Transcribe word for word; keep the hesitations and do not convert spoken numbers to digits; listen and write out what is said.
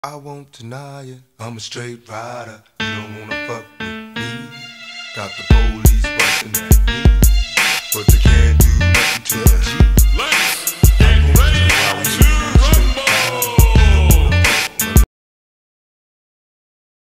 I won't deny it, I'm a straight rider. You don't wanna fuck with me. Got the pole